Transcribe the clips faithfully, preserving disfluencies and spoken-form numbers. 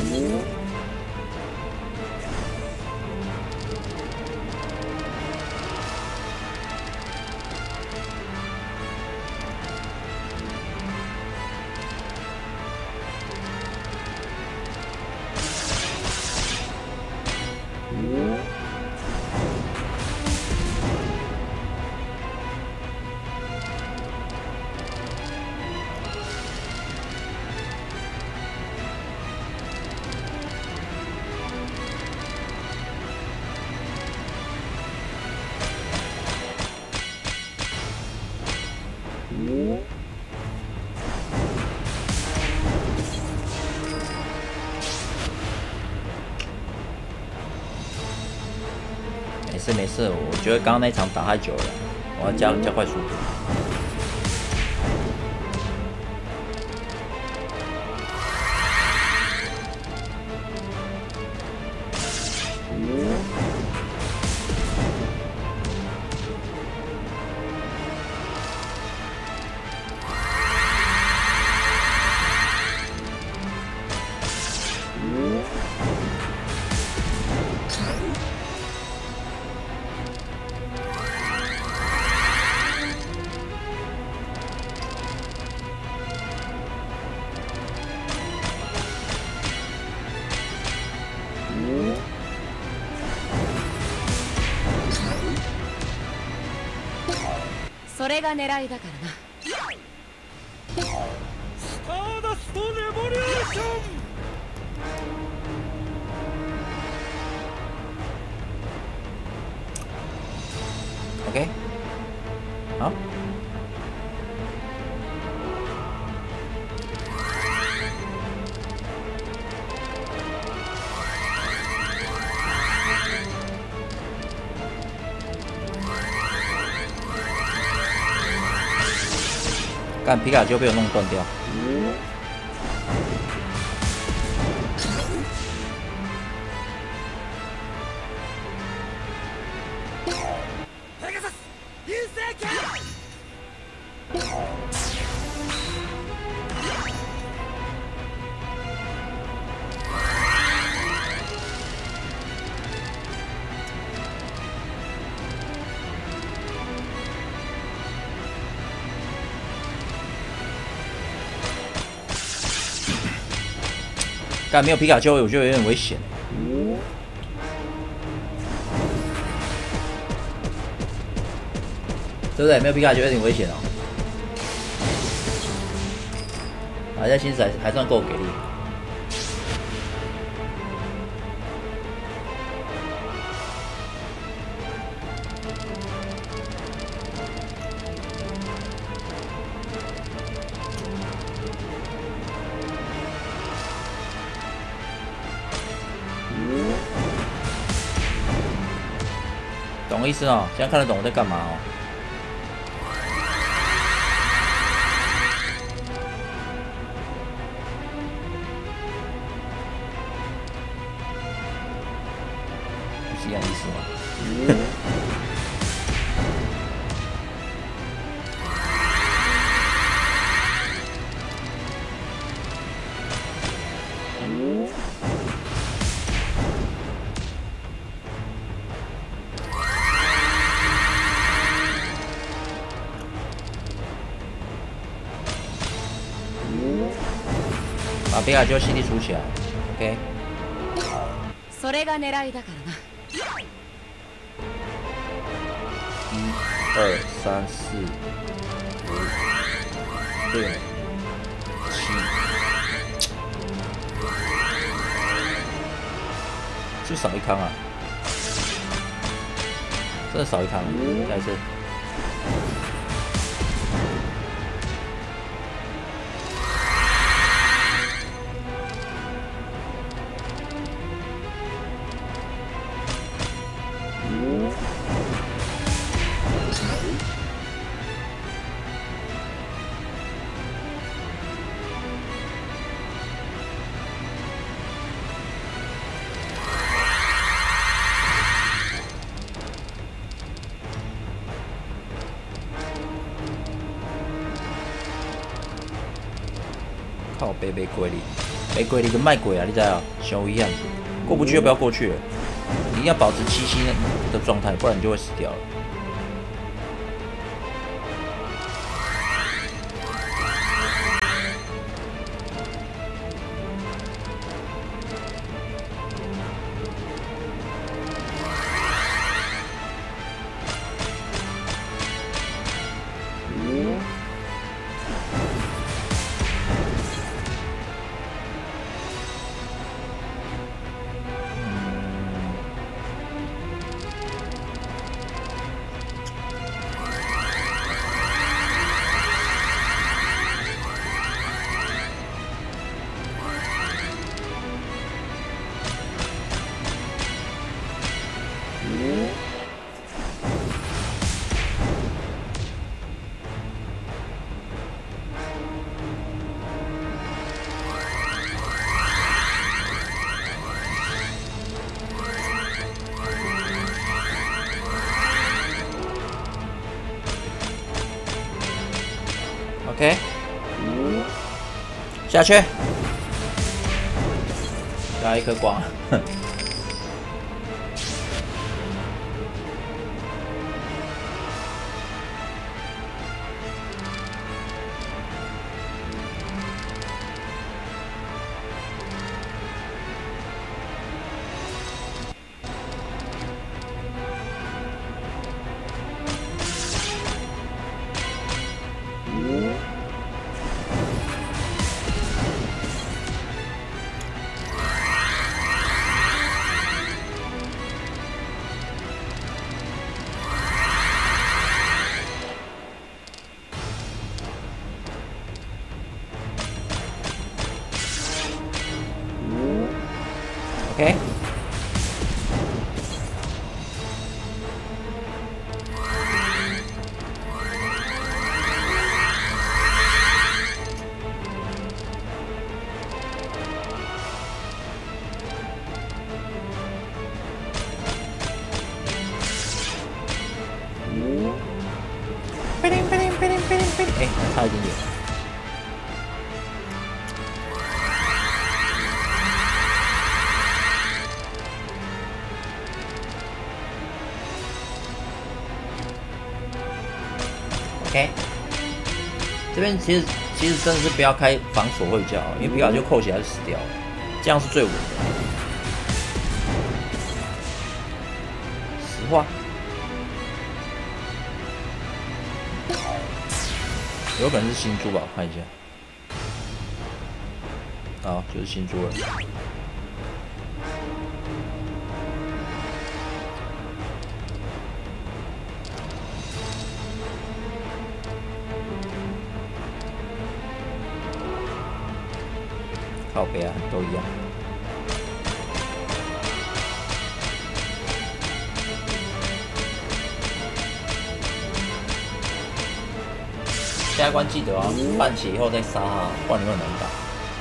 没事没事，我觉得刚刚那场打太久了，我要加加快速度。 それが狙いだからな。 スターダストレボリューション。 OK， 好。干皮卡丘被我弄断掉。干没有皮卡丘，我觉得有点危险。对不对？没有皮卡丘有点危险哦。啊，这薪水还算够给力。懂意思哦？现在看得懂我在干嘛哦？不是一样意思吗？把皮卡丘 C D 出起来 ，OK。 それが狙いだからな。 一、二、三、四、五、六、七，是不是少一康啊？真的少一康，再一次。 靠背没鬼力，没鬼力跟卖鬼啊！你知道？小一样，过不去就不要过去了，你一定要保持七星的状态，不然你就会死掉了。 OK， 下去，加一颗光，哼。OK， 贝灵贝灵贝灵贝灵贝灵，哎，差一点点。 OK， 这边其实其实真的是不要开防锁会比较好，因为皮卡丘扣起来就死掉了，这样是最稳的。实话，有可能是新珠吧，我看一下。好，就是新珠了。 靠北啊，都一样。下一关记得啊，半血以后再杀他，不然你会很难打。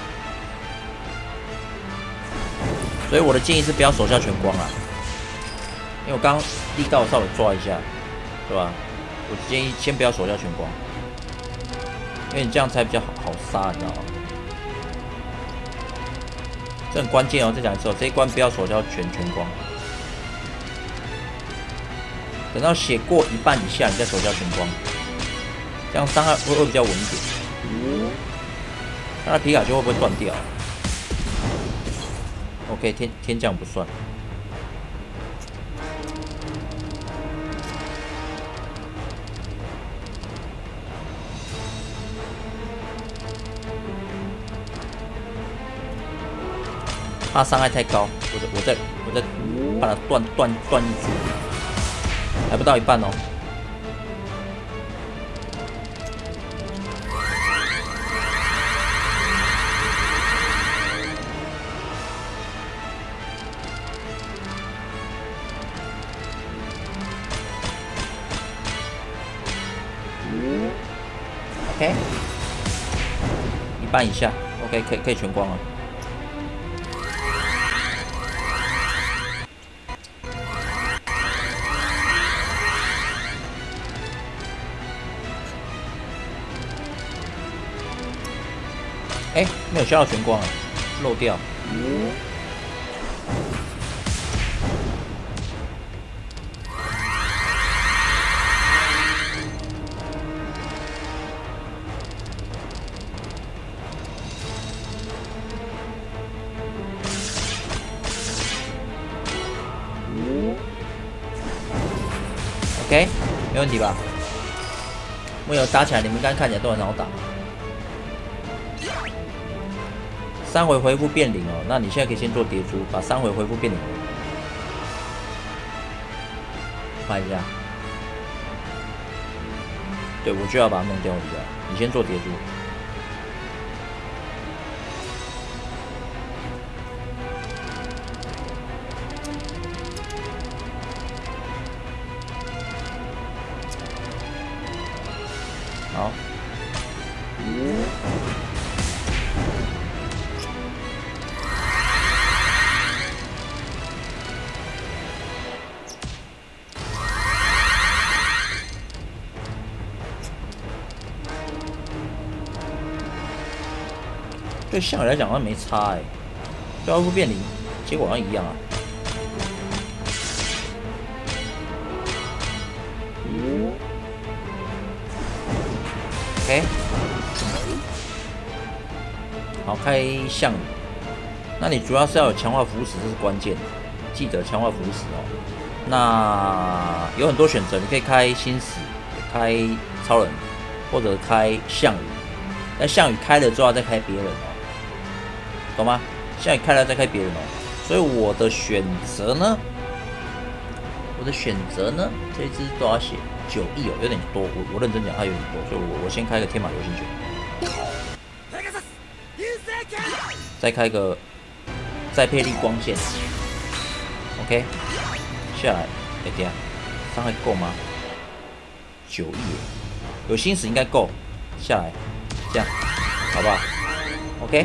所以我的建议是不要手下全光啊，因为我刚力道稍微抓一下，对吧？我建议先不要手下全光，因为你这样才比较好好杀，你知道吗？ 这很关键哦！再讲一次哦，这一关不要手下全全光，等到血过一半以下，你再手下全光，这样伤害会会比较稳一点。那皮卡丘会不会断掉 ？OK， 天天降不算。怕伤害太高，我再我再我再把它断断断一组，还不到一半哦。OK， 一半以下 ，OK， 可以可以全光了。 哎、欸，没有消到全光啊，漏掉。OK， 没问题吧？木有打起来，你们刚看起来都很好打。三回恢复变零哦，那你现在可以先做叠珠，把三回恢复变零。看一下，对我就要把它弄掉比较。你先做叠珠。好。对项羽来讲，好像没差哎、欸，标不变零，结果好像一样啊。OK， 好，开项羽。那你主要是要有强化腐蚀，这是关键，记得强化腐蚀哦。那有很多选择，你可以开星矢，开超人，或者开项羽。但项羽开了之后再开别人哦。懂吗？项羽开了再开别人哦，所以我的选择呢，我的选择呢，这一支多少血？九亿哦，有点多。我我认真讲，它有点多，所以我我先开个天马流星拳，再开个再配力光线 ，OK， 下来，哎等下，伤害够吗？九亿，有星矢应该够，下来，这样，好不好 ？OK。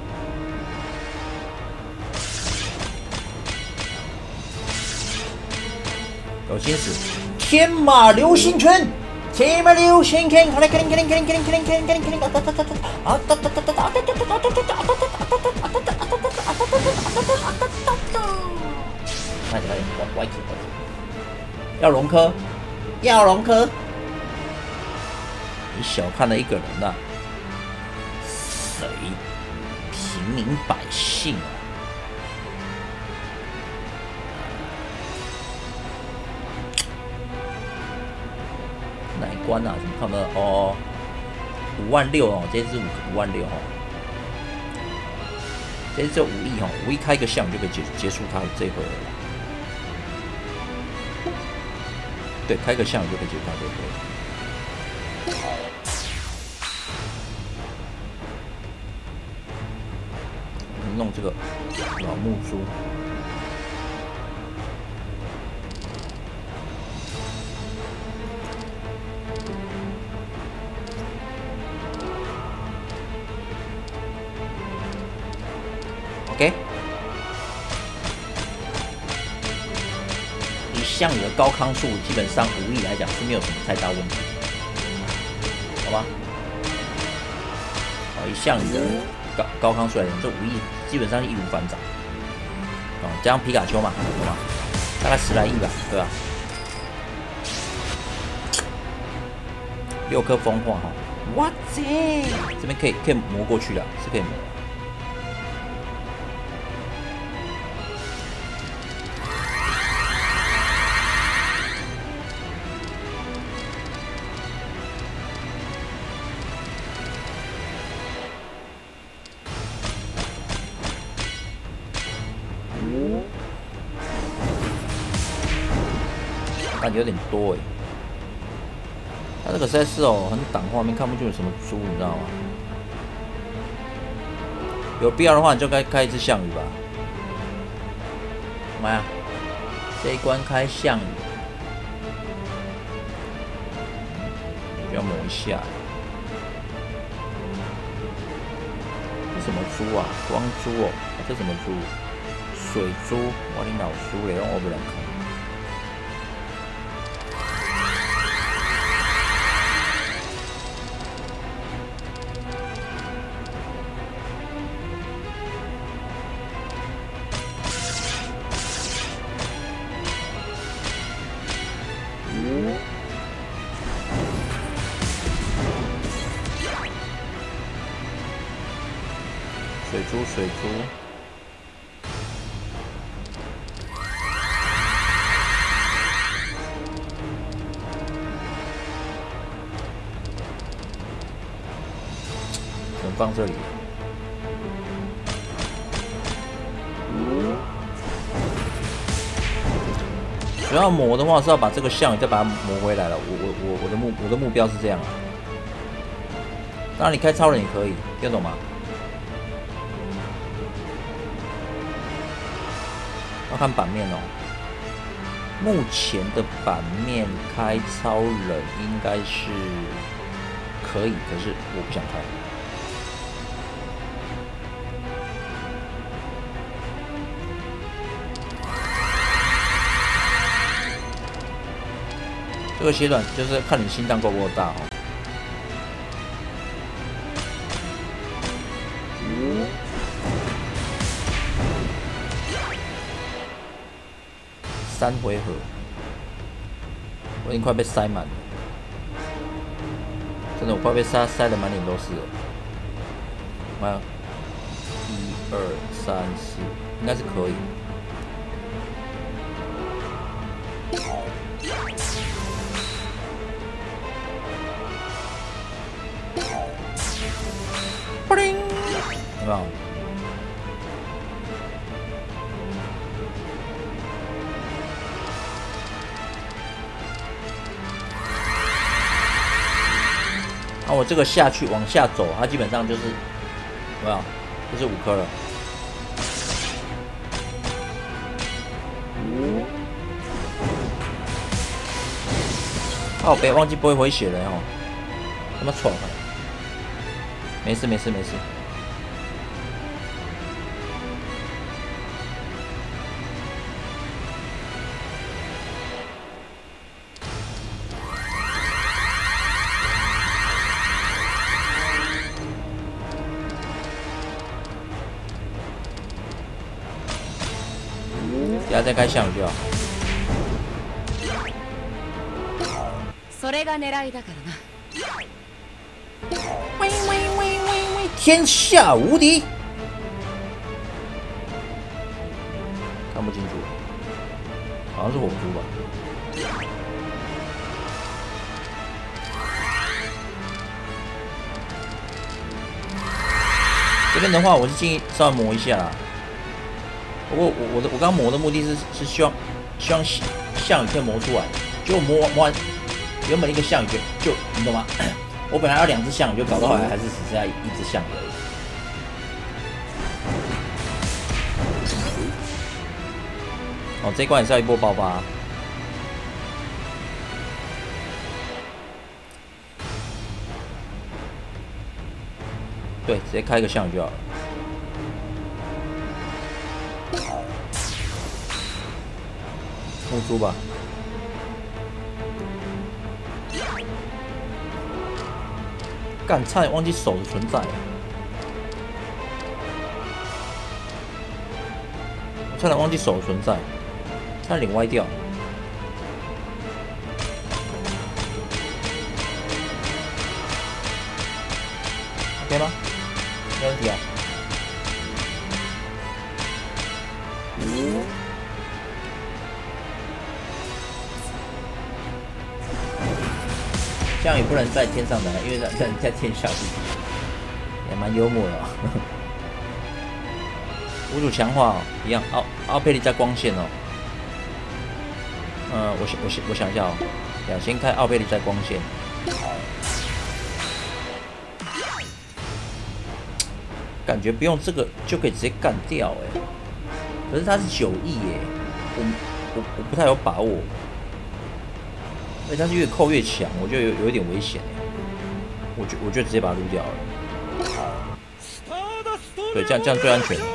有星矢，天马流星拳，天马流星拳，快来快来快来快来快来快来快来快来快来！啊哒哒哒哒哒哒哒哒哒哒哒哒快点快点，歪歪子歪子，要龙科，要龙科，你小看了一个人呐，谁？平民百姓啊！哪一关啊？怎么看不到？哦，五万六哦，这是五五万六哦，这是只有五亿哦，五亿开一个项就可以结结束他这一回了。对，开个项就可以结束他这一回。弄这个老木珠。OK， 以项羽的高康数，基本上武艺来讲是没有什么太大问题，好吧？哦，以项羽的高高康数来讲，这武艺基本上是义无反掌。哦，加上皮卡丘嘛，懂吗？大概十来亿吧，对吧？六颗风化哈，哇塞！这边可以可以磨过去的，是可以磨。感觉有点多哎，他这个实在是哦，很挡画面，看不清有什么猪，你知道吗？有必要的话，你就该开一只项羽吧。妈呀，这一关开项羽，就要磨一下。这什么猪啊？光猪哦，啊、这什么猪？水猪，我你老叔嘞，让我不能看。 水珠水珠。能放这里。主要磨的话是要把这个项羽再把它磨回来了。我我我我的目我的目标是这样啊。当然你开超人也可以，听得懂吗？要看版面哦。目前的版面开超人应该是可以，可是我不想开。这个血短就是看你心脏够不够大哦。三回合，我已经快被塞满了，真的，我快被塞塞得满脸都是了。我看，一二三四，应该是可以。有没有？啊，我这个下去往下走，它基本上就是有没有？就是五颗了。靠北，忘记不会回血了哦，他妈闯了。没事没事没事。等下再开项羽就好。 それが狙いだからな。 喂喂喂喂喂！天下无敌！看不清楚，好像是火珠吧？这边的话，我是建议稍微磨一下啦。不过我我的我刚磨的目的是是希望希望项羽可以磨出来，结果磨磨完原本一个项羽就就你懂吗？我本来要两只项羽，就搞到后来还是只剩下一只项羽而已。哦，这一关也是要一波爆发。对，直接开一个项羽就好了。木珠吧。干，差点忘记手的存在，我差点忘记手的存在，差点脸歪掉。OK 吗？没问题啊。项羽不能在天上的，因为在在在天下无敌，也蛮幽默的、哦。五组强化、哦、一样，奥奥佩利加光线哦。呃，我想我想我想一下哦，呀，先开奥佩利加光线。感觉不用这个就可以直接干掉哎，可是他是九亿耶，我我我不太有把握。而且它是越扣越强，我觉得有有一点危险哎，我觉我觉得直接把它撸掉了。对，这样这样最安全。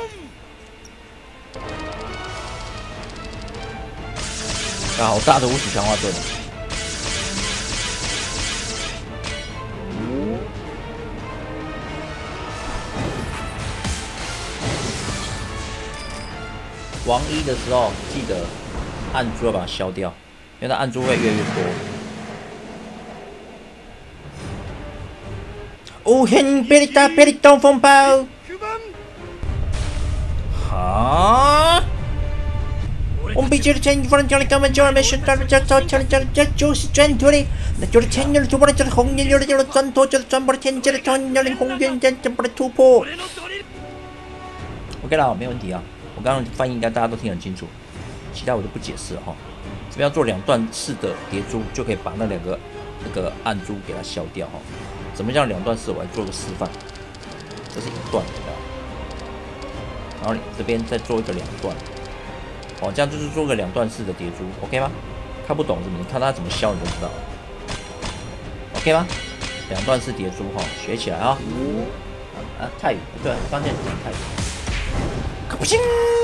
啊，好大的无耻强化盾！王一的时候记得暗珠要把它消掉。因为它暗珠会越来越多。哦，很霹雳大霹雳东风炮！ 啊！我们必须前方将来根本就没选到这这这这这就是转脱的，那就是前年的突破了，就是红年的就是转脱，就是转破了天界的传年的红元间转破了突破。OK 啦，没问题啊，我刚刚翻译应该大家都听得很清楚，其他我就不解释了哈。这边要做两段式的叠珠，就可以把那两个那个暗珠给它消掉哈。怎么叫两段式？我来做个示范，这是一段，然后你这边再做一个两段。哦，这样就是做个两段式的叠珠 ，OK 吗？看不懂是不是？你看它怎么消，你就知道了 ，OK 吗？两段式叠珠哈，学起来啊！啊啊，泰语不对，刚才讲泰语，可不行。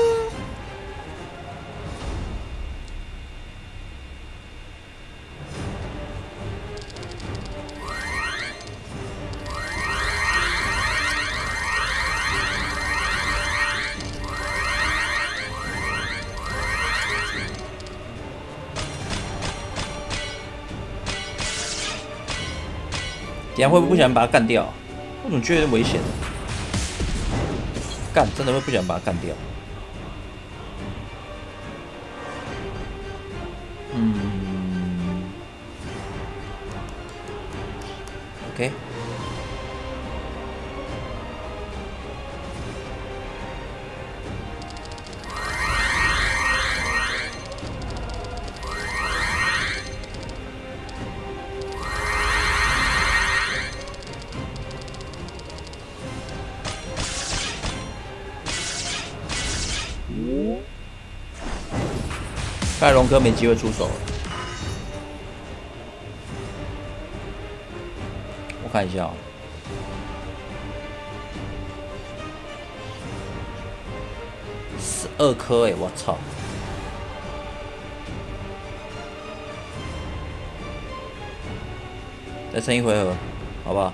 等下会不会不小心把它干掉？我总觉得有点危险。干，真的会不小心把它干掉。嗯 ，OK。看来龙哥没机会出手了，我看一下啊、喔，十二颗哎，我操！再撑一回合，好不好？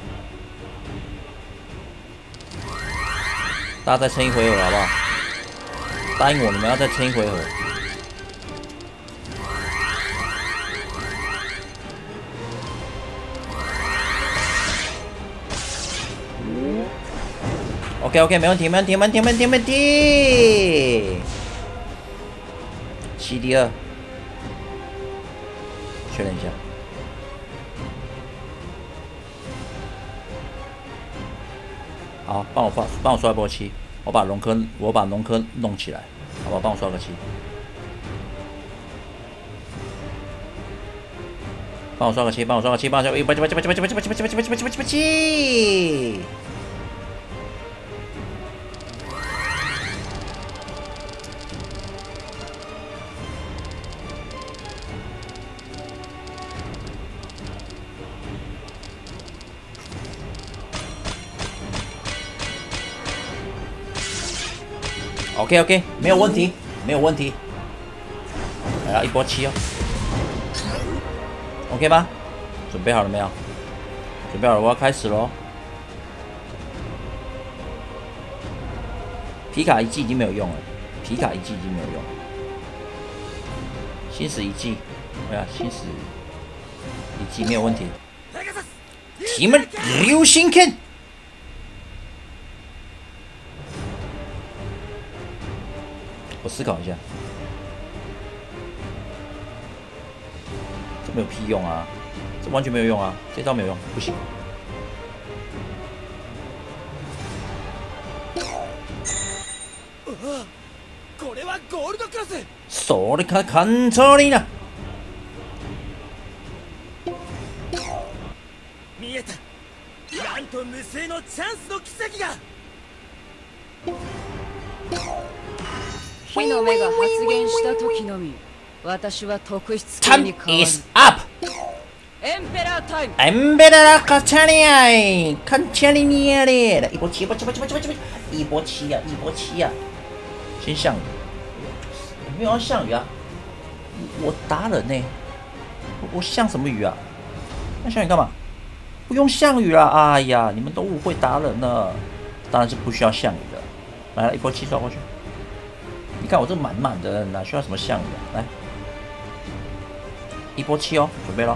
大家再撑一回合，好不好？答应我，你们要再撑一回合。OK OK， 没问题，没问题，没问题，没问题，没问题。七 D 二，确认一下。好，帮我发，帮我刷一波七，我把龙科，我把龙科弄起来，好吧，帮我刷个七。帮我刷个七，帮我刷个七，帮我刷个七，八七八七八七八七八七八七八七八七八七八七八七。OK OK， 没有问题，没有问题。来了一波七哦 ，OK 吗？准备好了没有？准备好了，我要开始喽。皮卡一季已经没有用了，皮卡一季已经没有用了。新使一季，对啊，新使一季没有问题。提们流星拳。我思考一下，这没有屁用啊！这完全没有用啊！这招没有用，不行。それか簡単にな。 見えた。なんと無数のチャンスの奇跡が。 火の目が発現した時のみ私は特質系 Time に変わる is up。 エンペラータイム。 エンペラー卡恰利埃，看恰利涅嘞！一波七，一波七，一波七，一波七，一波七呀，一波七呀！先项羽，没有要项羽啊！我打人呢、欸，我项什么羽啊？那项羽干嘛？不用项羽啦！哎呀，你们都误会达人了，当然是不需要项羽的。来了一波七刷过去。你看我这满满的，哪需要什么项羽啊？来，一波七哦，准备咯。